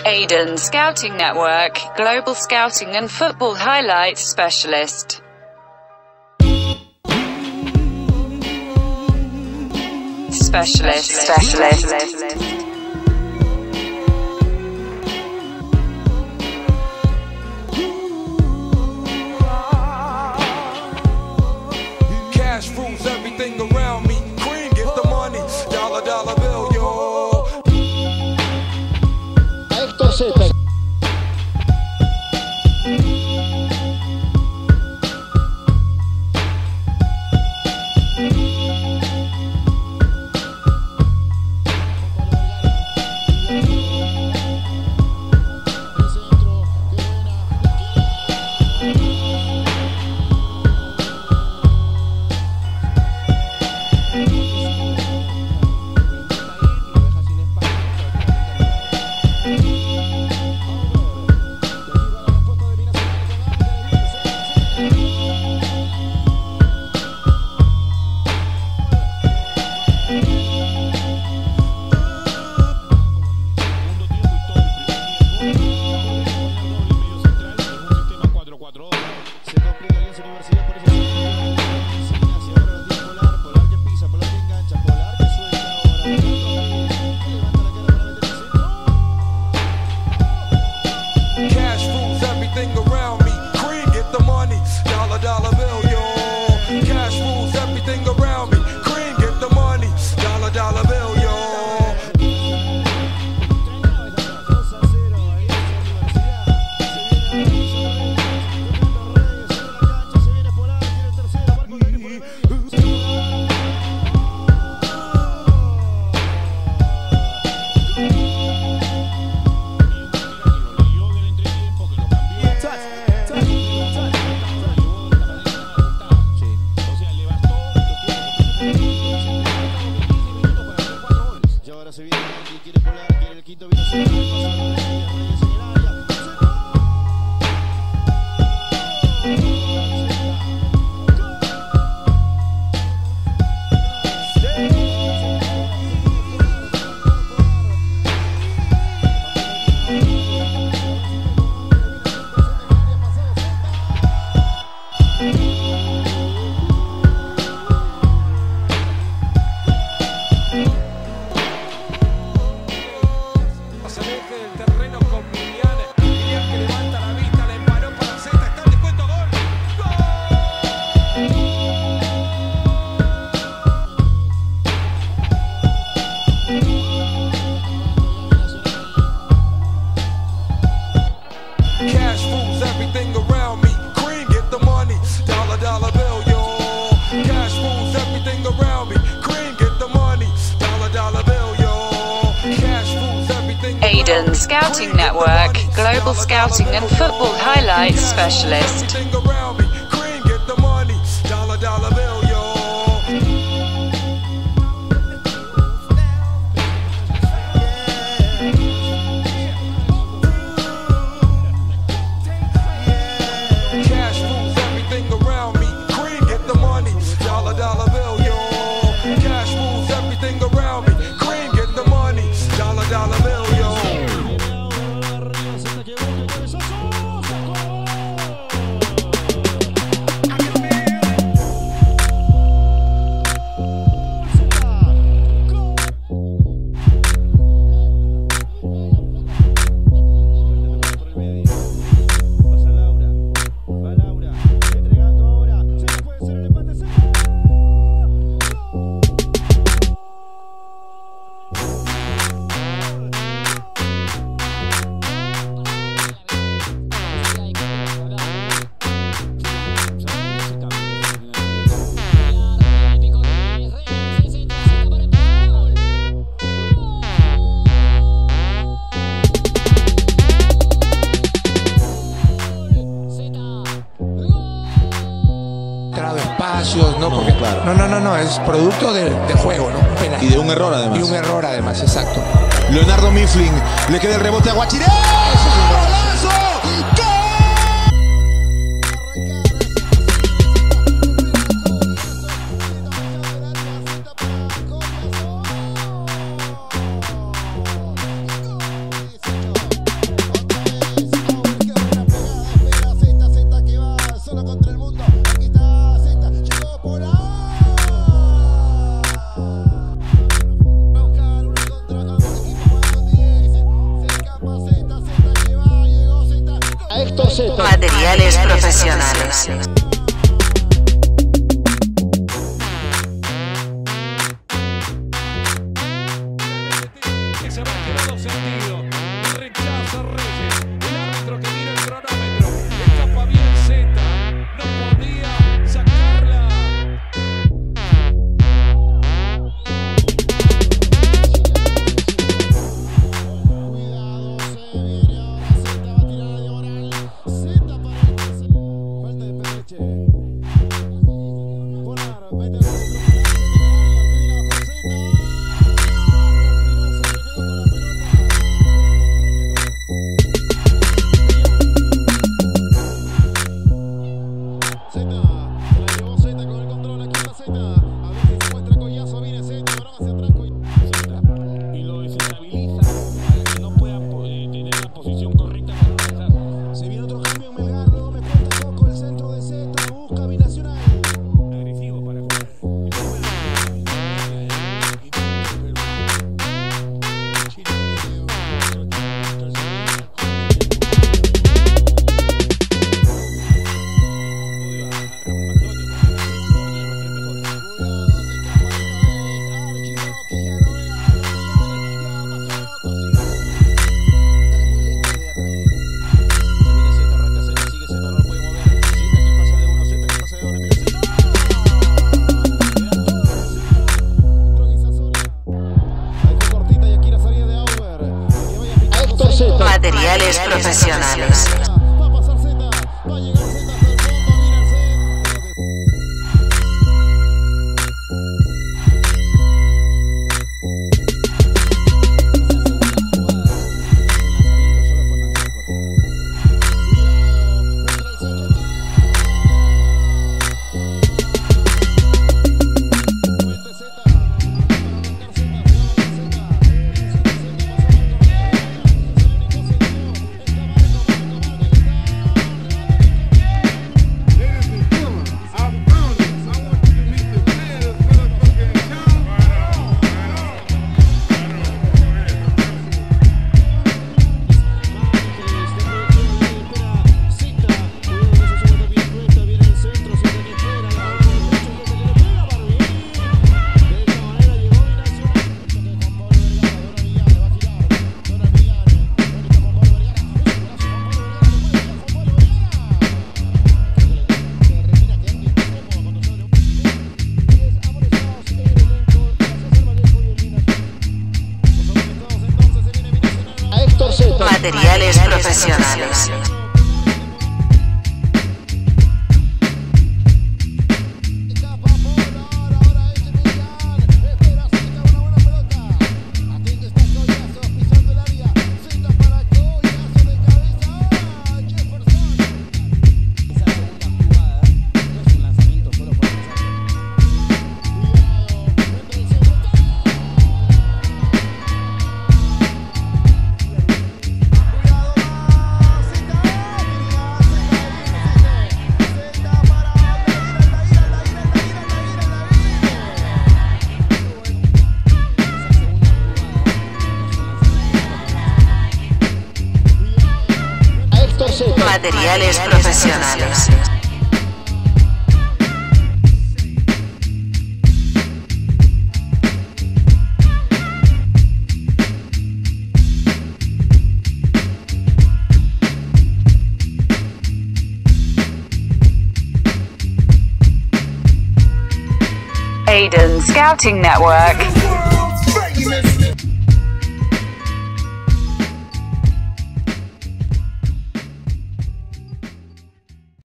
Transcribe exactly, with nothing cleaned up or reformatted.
Aiden Scouting Network, Global Scouting and Football Highlights Specialist. Specialist. Specialist. Specialist. Cash rules everything around me. Cream, get the money. Dollar, dollar bill, yo. Héctor Z. Aiden Scouting Network, Global Scouting and Football Highlights Specialist. espacios, ¿no? Porque, claro. No, no, no, no, es producto de, de juego, ¿no? Penal. Y de un error además. Y un error además, exacto. Leonardo Mifflin, le queda el rebote a Guachiré. ¡Golazo! Materiales profesionales. Se va quedando sentido. Rechaza Reyes. El árbitro que mira el cronómetro. Escapa bien Z. No podía sacarla. Materiales profesionales. Materiales profesionales. Materiales profesionales. Aiden Scouting Network.